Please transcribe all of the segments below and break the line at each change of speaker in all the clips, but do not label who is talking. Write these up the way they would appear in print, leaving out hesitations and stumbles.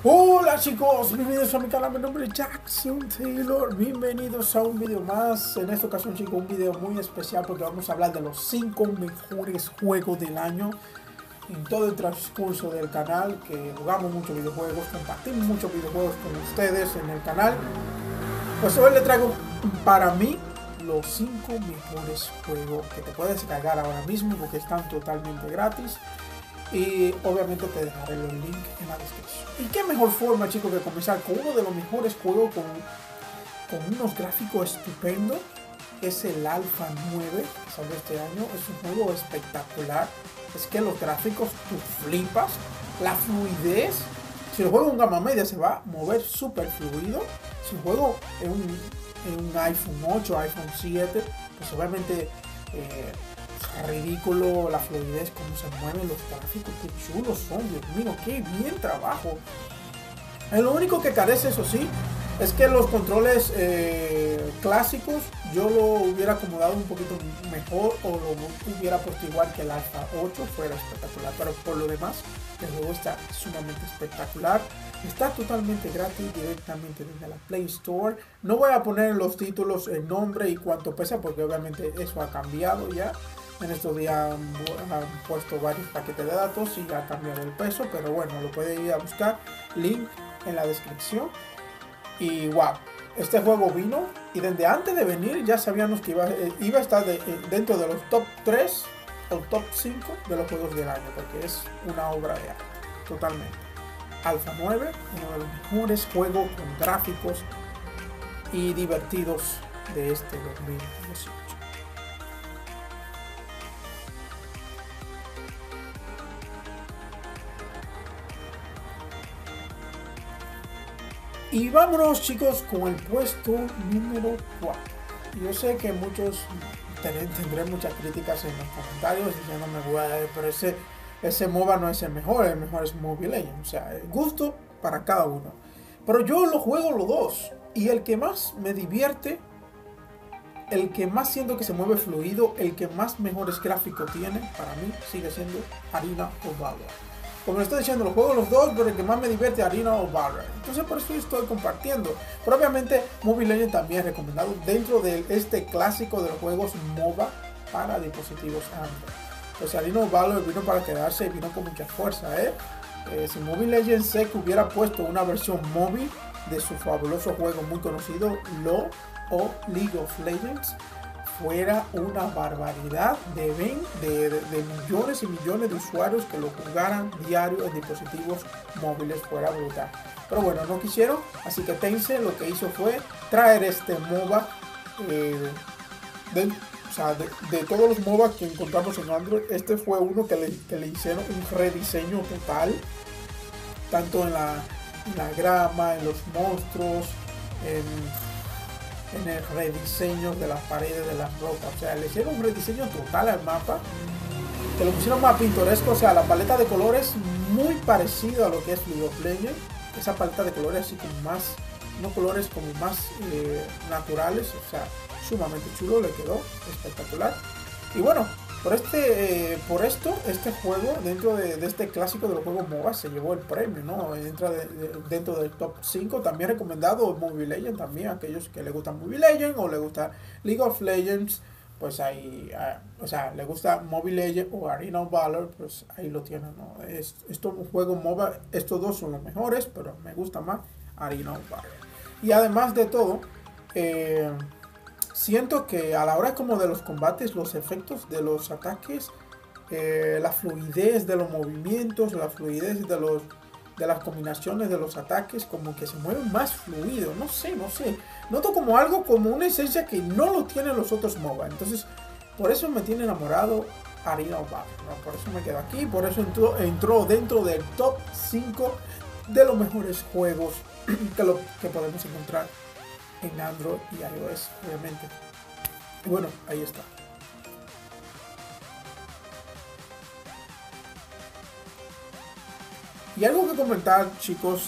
Hola chicos, bienvenidos a mi canal, mi nombre es Jackson Taylor, bienvenidos a un video más. En esta ocasión chicos, un video muy especial porque vamos a hablar de los 5 mejores juegos del año. En todo el transcurso del canal, que jugamos muchos videojuegos, compartimos muchos videojuegos con ustedes en el canal, pues hoy les traigo para mí los 5 mejores juegos que te puedes descargar ahora mismo porque están totalmente gratis. Y obviamente te dejaré los links en la descripción. Y qué mejor forma, chicos, que comenzar con uno de los mejores juegos con unos gráficos estupendos. Es el Alpha 9, que salió este año. Es un juego espectacular. Es que los gráficos tú flipas. La fluidez. Si lo juego en gama media se va a mover súper fluido. Si lo juego en un iPhone 8, iPhone 7, pues obviamente ridículo la fluidez, cómo se mueven los gráficos, qué chulos son, Dios mío, qué bien trabajo. Lo único que carece, eso sí, es que los controles clásicos yo lo hubiera acomodado un poquito mejor o lo hubiera puesto igual que el Alpha 8, fuera espectacular, pero por lo demás el juego está sumamente espectacular. Está totalmente gratis directamente desde la Play Store. No voy a poner en los títulos el nombre y cuánto pesa porque obviamente eso ha cambiado ya. En estos días han puesto varios paquetes de datos y ya ha cambiado el peso, pero bueno, lo puede ir a buscar, link en la descripción. Y wow, este juego vino y desde antes de venir ya sabíamos que iba a estar dentro de los top 3 o top 5 de los juegos del año, porque es una obra de arte, totalmente. Alpha 9, uno de los mejores juegos con gráficos y divertidos de este 2018. Y vámonos chicos con el puesto número 4. Yo sé que muchos tendré muchas críticas en los comentarios diciéndome, bueno, pero ese MOBA no es el mejor es Mobile Legends. O sea, gusto para cada uno. Pero yo lo juego los dos. Y el que más me divierte, el que más siento que se mueve fluido, el que más mejores gráficos tiene, para mí sigue siendo Arena of Valor. Como les estoy diciendo, los juego los dos, pero el que más me divierte es Arena of Valor. Entonces por eso estoy compartiendo. Pero obviamente Mobile Legends también es recomendado dentro de este clásico de los juegos MOBA para dispositivos Android. Pues Arena of Valor vino para quedarse y vino con mucha fuerza, si Mobile Legends sé que hubiera puesto una versión móvil de su fabuloso juego muy conocido, LoL o League of Legends, fuera una barbaridad de millones y millones de usuarios que lo jugaran diario en dispositivos móviles, fuera brutal. Pero bueno, no quisieron, así que Tencent lo que hizo fue traer este MOBA de todos los MOBA que encontramos en Android. Este fue uno que le hicieron un rediseño total, tanto en la grama, en los monstruos, en el rediseño de las paredes, de las rocas. O sea, le hicieron un rediseño total al mapa, que lo pusieron más pintoresco. O sea, la paleta de colores muy parecida a lo que es League of Legends. Esa paleta de colores así como más, unos colores como más naturales. O sea, sumamente chulo, le quedó espectacular. Y bueno, por esto, este juego, dentro de este clásico de los juegos MOBA, se llevó el premio, ¿no? Entra dentro del top 5, también recomendado Mobile Legends, también aquellos que les gusta Mobile Legends o les gusta League of Legends, pues ahí, o sea, le gusta Mobile Legends o Arena of Valor, pues ahí lo tienen, ¿no? Estos juegos MOBA, estos dos son los mejores, pero me gusta más Arena of Valor. Y además de todo, siento que a la hora como de los combates, los efectos de los ataques, la fluidez de los movimientos, la fluidez de las combinaciones de los ataques, como que se mueven más fluido, no sé. Noto como algo, como una esencia que no lo tienen los otros MOBA. Entonces, por eso me tiene enamorado Arena of Valor, ¿no? Por eso me quedo aquí, por eso entró dentro del top 5 de los mejores juegos que podemos encontrar en Android y iOS, obviamente. Y bueno, ahí está. Y algo que comentar, chicos,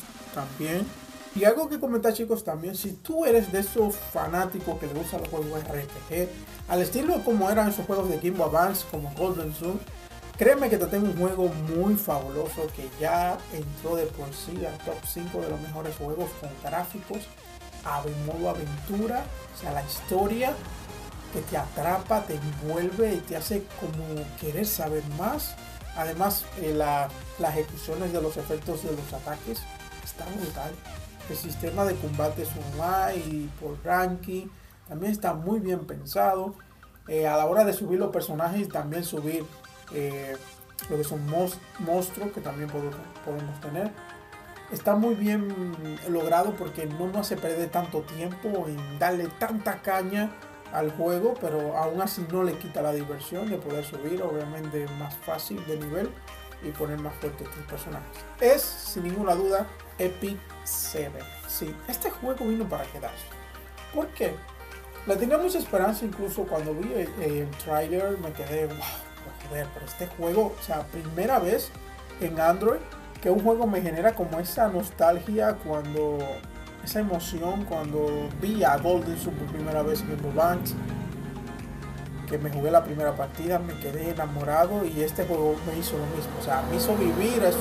también. Si tú eres de esos fanáticos que le gustan los juegos RPG, al estilo como eran esos juegos de Game Boy Advance, como Golden Sun, Créeme que te tengo un juego muy fabuloso que ya entró de por sí al top 5 de los mejores juegos con gráficos, modo aventura, o sea, la historia que te atrapa, te envuelve y te hace como querer saber más. Además, las ejecuciones de los efectos de los ataques están brutal. El sistema de combate es online y por ranking también está muy bien pensado. A la hora de subir los personajes y también subir lo que son monstruos que también podemos tener. Está muy bien logrado porque no nos hace perder tanto tiempo en darle tanta caña al juego, pero aún así no le quita la diversión de poder subir, obviamente más fácil de nivel y poner más fuertes tus personajes. Es sin ninguna duda Epic 7. Sí, este juego vino para quedarse. ¿Por qué? Le tenía mucha esperanza, incluso cuando vi el trailer me quedé, wow, joder, pero este juego, o sea, primera vez en Android que un juego me genera como esa nostalgia, esa emoción cuando vi a Golden Sun por primera vez en Game Advance, que me jugué la primera partida, me quedé enamorado y este juego me hizo lo mismo, o sea, me hizo vivir esos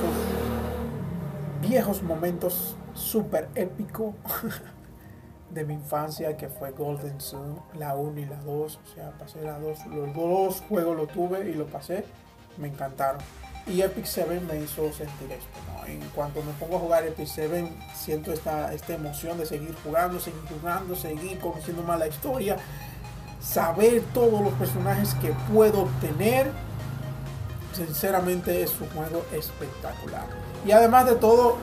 viejos momentos súper épicos de mi infancia, que fue Golden Sun, la 1 y la 2, o sea, pasé la 2, los dos juegos lo tuve y lo pasé, me encantaron. Y Epic 7 me hizo sentir esto, ¿no? En cuanto me pongo a jugar Epic 7, siento esta emoción de seguir jugando, seguir conociendo más la historia, saber todos los personajes que puedo obtener. Sinceramente es un juego espectacular. Y además de todo,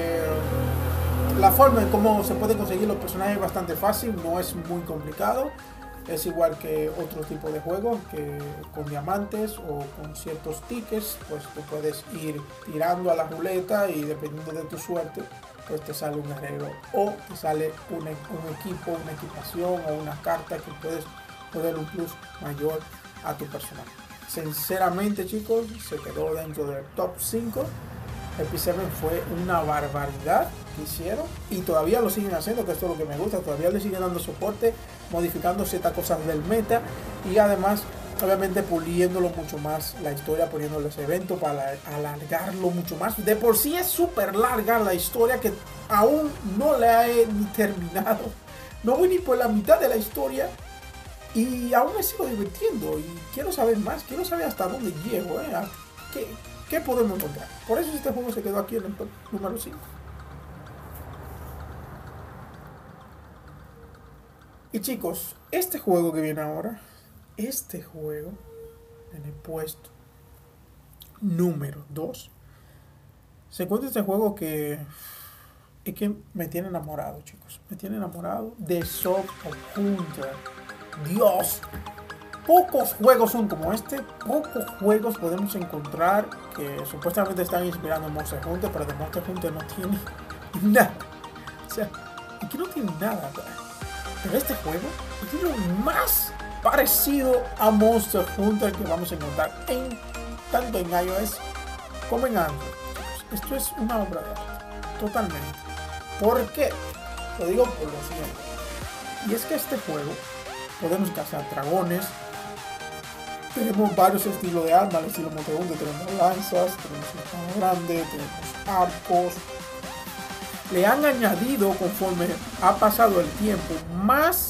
la forma en cómo se puede conseguir los personajes es bastante fácil, no es muy complicado. Es igual que otro tipo de juegos, que con diamantes o con ciertos tickets, pues tú puedes ir tirando a la ruleta y dependiendo de tu suerte, pues te sale un guerrero o te sale un equipo, una equipación o una carta que puedes poner un plus mayor a tu personaje. Sinceramente, chicos, se quedó dentro del top 5. Epic 7 fue una barbaridad que hicieron y todavía lo siguen haciendo, que esto es lo que me gusta, todavía le siguen dando soporte, modificando ciertas cosas del meta y además obviamente puliéndolo mucho más la historia, poniéndoles eventos para alargarlo mucho más. De por sí es súper larga la historia que aún no la he ni terminado, no voy ni por la mitad de la historia y aún me sigo divirtiendo y quiero saber más, quiero saber hasta dónde llego, ¿Qué podemos encontrar? Por eso este juego se quedó aquí en el top número 5. Y chicos, este juego que viene ahora, este juego en el puesto número 2, se encuentra este juego que es que me tiene enamorado, chicos. Me tiene enamorado de Shock of Hunter. Dios, pocos juegos son como este, pocos juegos podemos encontrar que supuestamente están inspirados en Monster Hunter, pero de Monster Hunter no tiene nada. O sea, aquí no tiene nada. Pero este juego tiene lo más parecido a Monster Hunter que vamos a encontrar tanto en iOS como en Android. Esto es una obra de arte, totalmente. ¿Por qué? Lo digo por lo siguiente. Y es que este juego podemos cazar dragones. Tenemos varios estilos de armas, al estilo Monster Hunter, tenemos lanzas, tenemos una espada grande, tenemos arcos. Le han añadido, conforme ha pasado el tiempo, más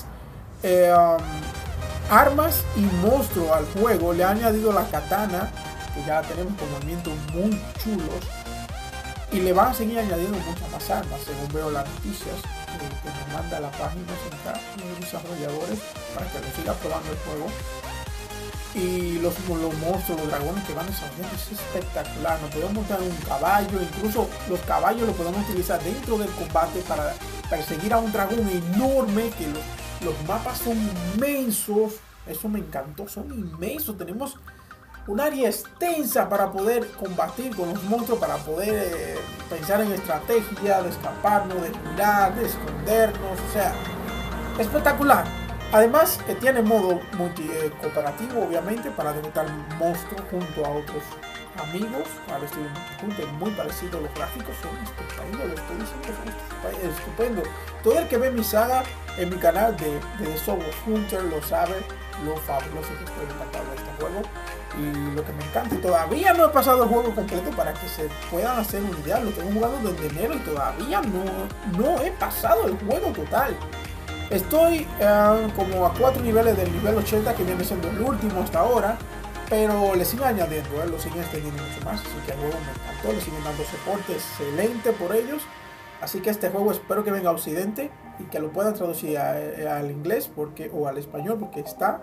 armas y monstruos al juego. Le han añadido la katana, que ya tenemos con movimientos muy chulos. Y le van a seguir añadiendo muchas más armas, según veo las noticias que nos manda la página central de los desarrolladores para que lo siga probando el juego. Y los monstruos, los dragones que van desarrollando es espectacular. Nos podemos montar un caballo, incluso los caballos los podemos utilizar dentro del combate para perseguir a un dragón enorme, que los mapas son inmensos. Eso me encantó, son inmensos. Tenemos un área extensa para poder combatir con los monstruos, para poder pensar en estrategia, de escaparnos, de mirar, de escondernos. O sea, espectacular. Además, tiene modo cooperativo, obviamente, para derrotar monstruos junto a otros amigos. Al estilo Hunter, muy parecido. Los gráficos son espectaculares, lo estoy diciendo, son estupendo. Todo el que ve mi saga en mi canal de The Shock of Hunter lo sabe lo fabuloso que estoy encantado de este juego. Y lo que me encanta, y todavía no he pasado el juego completo para que se puedan hacer una idea. Lo tengo jugando desde enero y todavía no he pasado el juego total. Estoy como a 4 niveles del nivel 80, que viene siendo el último hasta ahora. Pero le siguen añadiendo, lo siguen extendiendo mucho más. Así que el juego me encantó, le siguen dando soporte excelente por ellos. Así que este juego espero que venga a Occidente y que lo puedan traducir al inglés o al español, porque está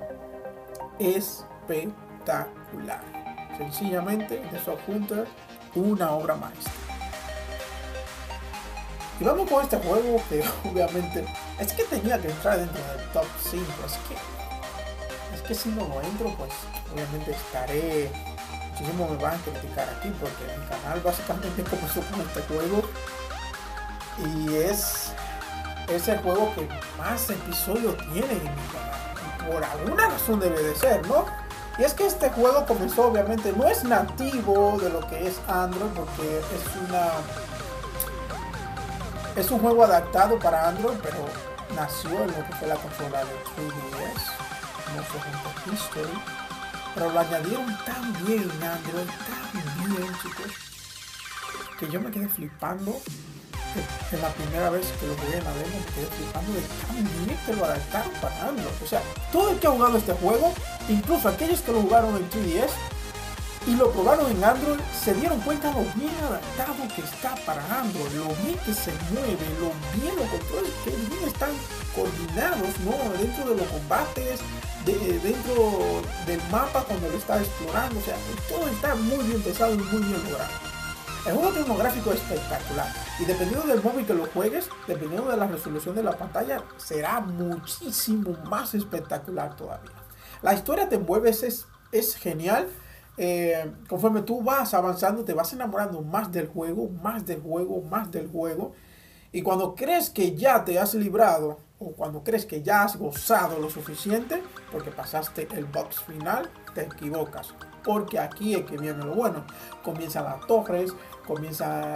espectacular. Sencillamente, The Soul Hunter, una obra maestra. Y vamos con este juego que obviamente es que tenía que entrar dentro del top 5. Es que si no lo entro, pues obviamente estaré... Muchísimo me van a criticar aquí, porque mi canal básicamente comenzó con este juego. Y es el juego que más episodios tiene en mi canal. Por alguna razón debe de ser, ¿no? Y es que este juego comenzó, obviamente, no es nativo de lo que es Android, porque es un juego adaptado para Android, pero nació en lo que fue la consola de 3DS, Monster Hunter History. Pero lo añadieron tan bien en Android, tan bien, chicos, que yo me quedé flipando. En la primera vez que lo jugué en la demo, me quedé flipando de tan bien que lo adaptaron para Android. O sea, todo el que ha jugado este juego, incluso aquellos que lo jugaron en 3DS y lo probaron en Android, se dieron cuenta lo bien adaptado que está para Android, lo bien que se mueve, lo bien los controles, que bien están coordinados, ¿no? Dentro de los combates, dentro del mapa cuando lo está explorando. O sea, todo está muy bien pensado y muy bien logrado. El juego tiene un gráfico espectacular y dependiendo del móvil que lo juegues, dependiendo de la resolución de la pantalla, será muchísimo más espectacular todavía. La historia te envuelve, es genial. Conforme tú vas avanzando, te vas enamorando más del juego, más del juego, más del juego. Y cuando crees que ya te has librado, o cuando crees que ya has gozado lo suficiente, porque pasaste el boss final, te equivocas. Porque aquí es que viene lo bueno. Comienzan las torres, comienza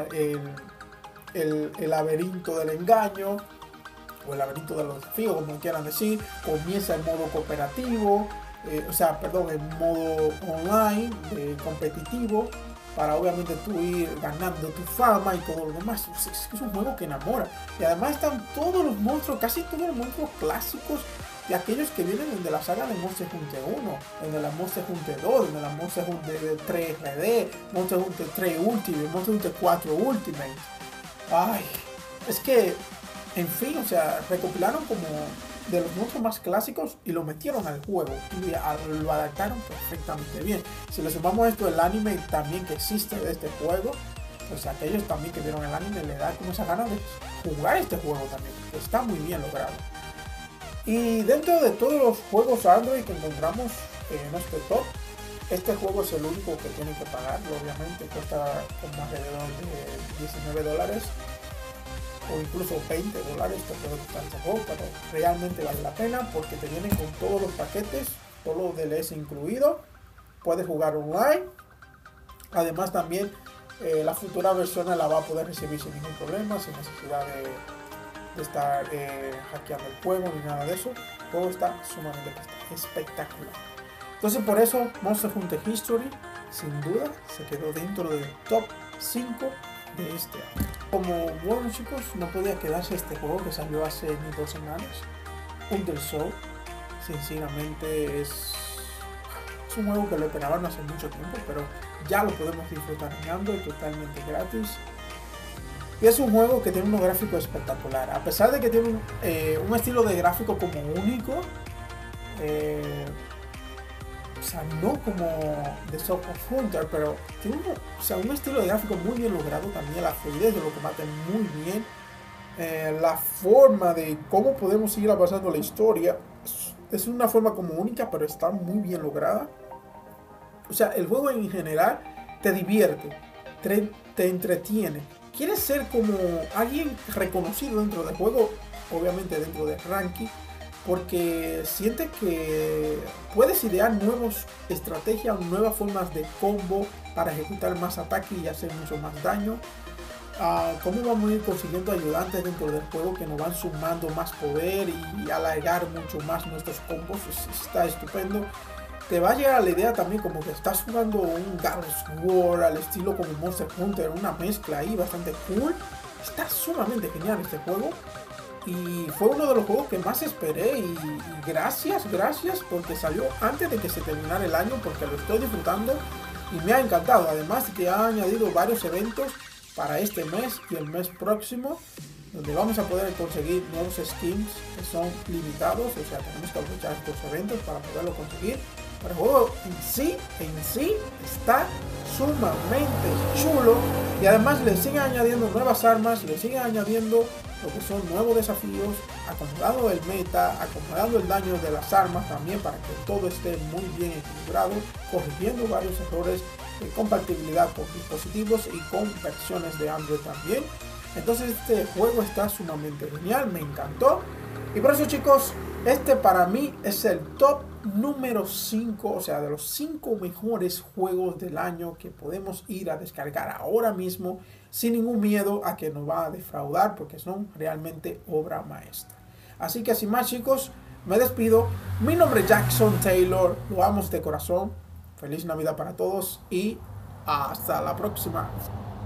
el laberinto del engaño, o el laberinto de los desafíos, como quieran decir. Comienza el modo cooperativo, el modo online, competitivo, para obviamente tú ir ganando tu fama y todo lo demás. Es un juego que enamora. Y además están todos los monstruos, casi todos los monstruos clásicos de aquellos que vienen desde la saga de Monster Hunter 1, desde la Monster Hunter 2, desde la Monster Hunter 3 RD, Monster Hunter 3 Ultimate, Monster Hunter 4 Ultimate. Ay, es que, en fin, o sea, recopilaron como de los monstruos más clásicos y lo metieron al juego y lo adaptaron perfectamente bien. Si le sumamos esto, el anime también que existe de este juego, pues aquellos también que vieron el anime le da como esa ganas de jugar este juego también, porque está muy bien logrado. Y dentro de todos los juegos Android que encontramos en este top, este juego es el único que tienen que pagar. Obviamente cuesta como alrededor de $19 o incluso $20, te puede costar este juego, pero realmente vale la pena porque te vienen con todos los paquetes, todos los DLC incluidos. Puedes jugar online. Además también la futura versión la va a poder recibir sin ningún problema, sin necesidad de estar hackeando el juego ni nada de eso. El juego está sumamente espectacular. Entonces por eso Monster Hunter History sin duda se quedó dentro del top 5 de este año. Como bueno, chicos, no podía quedarse este juego que salió hace ni 2 semanas. Undersoul, sinceramente es un juego que lo esperaban hace mucho tiempo, pero ya lo podemos disfrutar en Android totalmente gratis. Y es un juego que tiene unos gráficos espectaculares. A pesar de que tiene un estilo de gráfico como único, o sea, no como The Soul Hunter, pero tiene un estilo de gráfico muy bien logrado también. La fluidez de los combates muy bien. La forma de cómo podemos seguir avanzando la historia es una forma como única, pero está muy bien lograda. O sea, el juego en general te divierte, te entretiene. Quieres ser como alguien reconocido dentro del juego, obviamente dentro del ranking, porque sientes que puedes idear nuevas estrategias, nuevas formas de combo para ejecutar más ataques y hacer mucho más daño. Cómo vamos a ir consiguiendo ayudantes dentro del juego que nos van sumando más poder y alargar mucho más nuestros combos. Está estupendo. te va a llegar a la idea también como que estás jugando un God of War al estilo como Monster Hunter, una mezcla ahí bastante cool. Está sumamente genial este juego. Y fue uno de los juegos que más esperé y gracias porque salió antes de que se terminara el año, porque lo estoy disfrutando y me ha encantado. Además de que ha añadido varios eventos para este mes y el mes próximo, donde vamos a poder conseguir nuevos skins que son limitados, o sea, tenemos que aprovechar estos eventos para poderlo conseguir. Pero el juego en sí está sumamente chulo y además le siguen añadiendo nuevas armas, le siguen añadiendo lo que son nuevos desafíos, acomodando el meta, acomodando el daño de las armas también para que todo esté muy bien equilibrado, corrigiendo varios errores de compatibilidad con dispositivos y con versiones de Android también. Entonces este juego está sumamente genial, me encantó. Y por eso, chicos, este para mí es el top número 5, o sea, de los 5 mejores juegos del año que podemos ir a descargar ahora mismo sin ningún miedo a que nos va a defraudar, porque son realmente obra maestra. Así que sin más, chicos, me despido. Mi nombre es Jackson Taylor, lo amo de corazón. Feliz Navidad para todos y hasta la próxima.